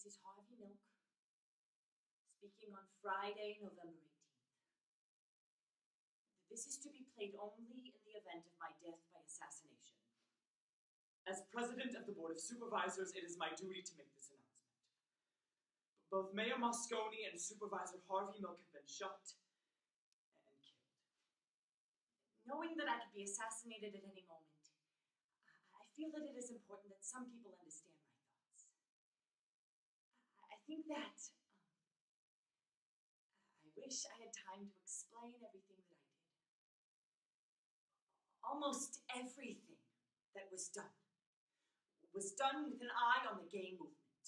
This is Harvey Milk, speaking on Friday, November 18th. This is to be played only in the event of my death by assassination. As president of the Board of Supervisors, it is my duty to make this announcement. Both Mayor Moscone and Supervisor Harvey Milk have been shot and killed. Knowing that I could be assassinated at any moment, I feel that it is important that some people understand my thoughts. I think that I wish I had time to explain everything that I did. Almost everything that was done with an eye on the gay movement.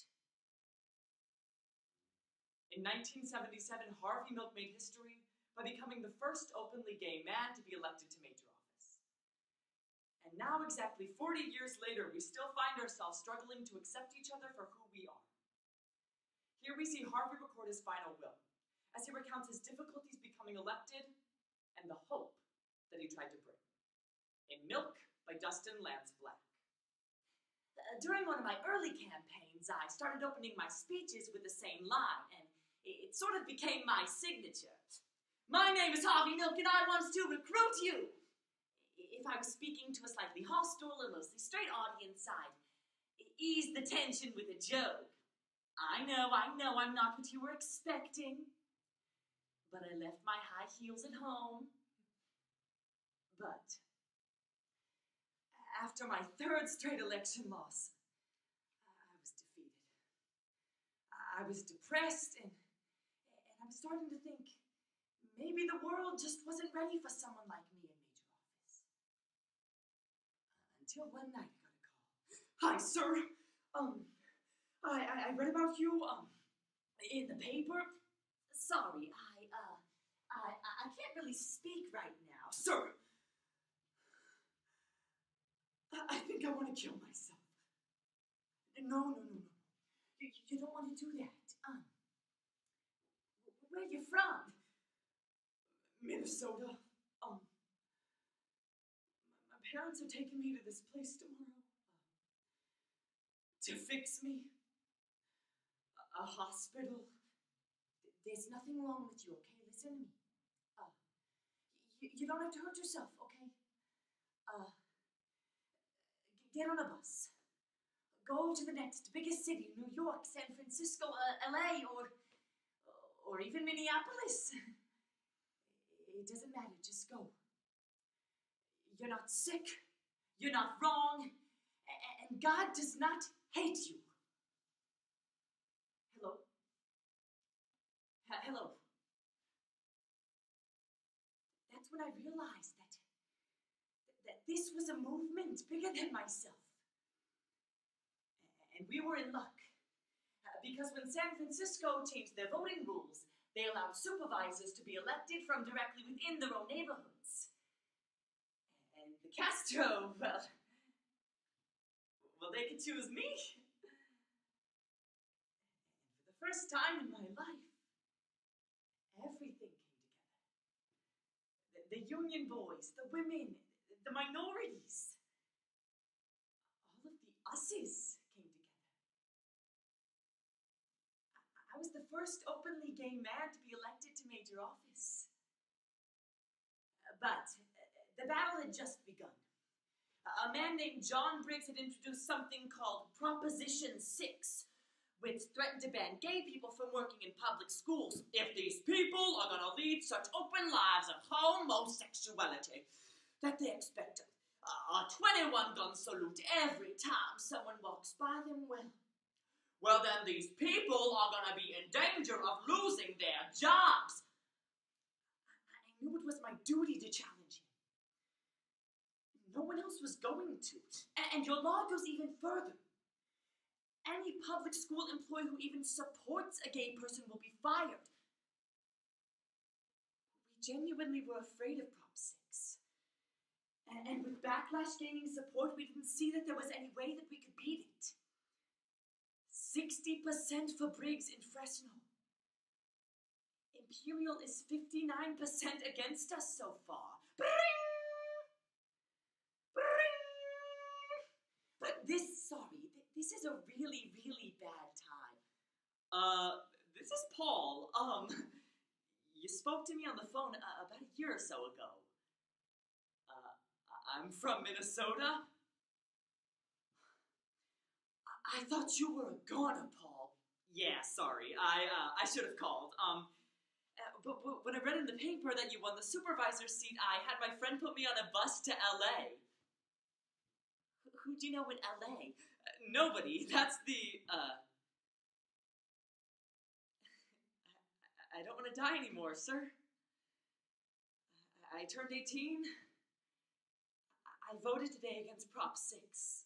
In 1977, Harvey Milk made history by becoming the first openly gay man to be elected to major office. And now, exactly 40 years later, we still find ourselves struggling to accept each other for who we are. Here we see Harvey record his final will, as he recounts his difficulties becoming elected and the hope that he tried to bring. In Milk by Dustin Lance Black. During one of my early campaigns, I started opening my speeches with the same line, and it sort of became my signature. My name is Harvey Milk, and I want to recruit you. If I was speaking to a slightly hostile and mostly straight audience, I'd ease the tension with a joke. I know, I'm not what you were expecting. But I left my high heels at home. But after my third straight election loss, I was defeated. I was depressed, and I was starting to think maybe the world just wasn't ready for someone like me in major office. Until one night I got a call. Hi, sir. I read about you, in the paper. Sorry, I can't really speak right now. Sir! I think I want to kill myself. No. You don't want to do that. Where are you from? Minnesota. My parents are taking me to this place tomorrow. To fix me. A hospital. There's nothing wrong with you, okay? Listen to me. You don't have to hurt yourself, okay? Get on a bus. Go to the next biggest city, New York, San Francisco, LA, or even Minneapolis. It doesn't matter, just go. You're not sick, you're not wrong, and God does not hate you. Hello? Hello? That's when I realized that this was a movement bigger than myself. And we were in luck. Because when San Francisco changed their voting rules, they allowed supervisors to be elected from directly within their own neighborhoods. And the Castro, well, they could choose me. And for the first time in my life, everything came together. The union boys, the women, the minorities, all of the us's came together. I was the first openly gay man to be elected to major office. But the battle had just begun. A man named John Briggs had introduced something called Proposition 6, which threatened to ban gay people from working in public schools if these people are going to lead such open lives of homosexuality that they expect a 21-gun salute every time someone walks by them. Well, then these people are going to be in danger of losing their jobs. I knew it was my duty to challenge him. No one else was going to. And your law goes even further. Any public school employee who even supports a gay person will be fired. We genuinely were afraid of Prop 6. And with Backlash gaining support, we didn't see that there was any way that we could beat it. 60% for Briggs in Fresno. Imperial is 59% against us so far. Bring! But this is a really, really bad time. This is Paul. You spoke to me on the phone about a year or so ago. I'm from Minnesota. I thought you were a goner, Paul. Yeah, sorry. I should have called. But when I read in the paper that you won the supervisor's seat, I had my friend put me on a bus to LA. Who do you know in LA? Nobody. That's the, I don't want to die anymore, sir. I turned 18. I voted today against Prop 6.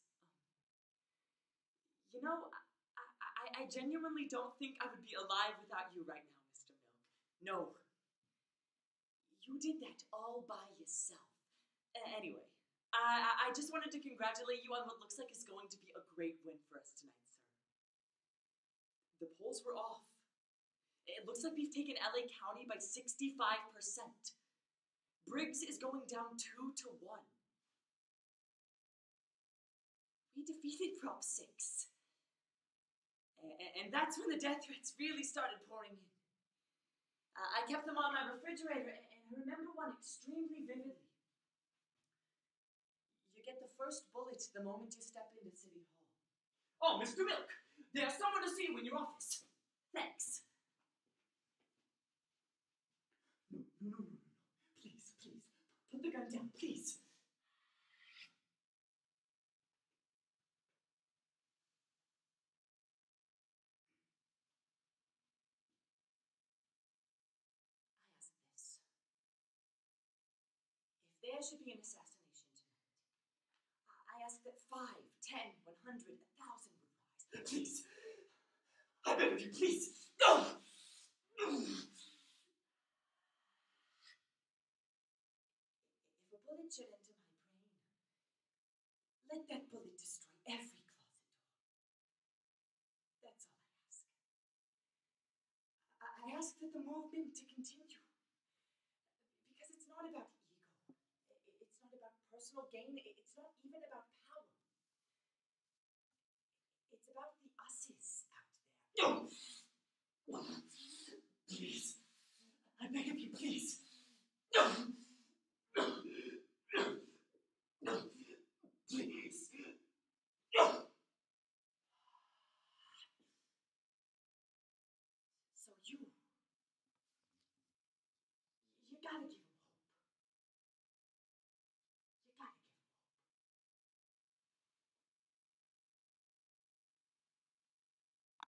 You know, I genuinely don't think I would be alive without you right now, Mr. Milk. No. You did that all by yourself. Anyway, I just wanted to congratulate you on what looks like is going to be a great win for us tonight, sir. The polls were off. It looks like we've taken LA County by 65%. Briggs is going down 2-1. We defeated Prop 6. And that's when the death threats really started pouring in. I kept them on my refrigerator, and I remember one extremely vividly. You get the first bullet the moment you step into City Hall. Oh, Mr. Milk, there's someone to see you in your office. Thanks. No. Please. Put the gun down, please. There should be an assassination tonight. I ask that 5, 10, 100, 1,000 would rise. Please. I beg of you, please. No! If a bullet should enter my brain, let that bullet destroy every closet door. That's all I ask. I ask that the movement to continue. Because it's not about personal gain. It's not even about power. It's about the us's out there. No! Please. I beg of you, please. No!